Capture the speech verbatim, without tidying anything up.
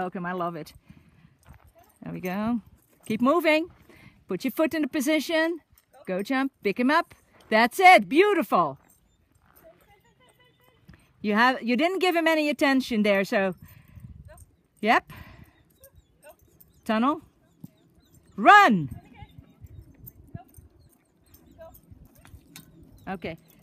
welcome. I love it. There we go. Keep moving. Put your foot in a position. Go jump. Pick him up. That's it. Beautiful. You have you didn't give him any attention there, so yep. Tunnel. Run. Okay.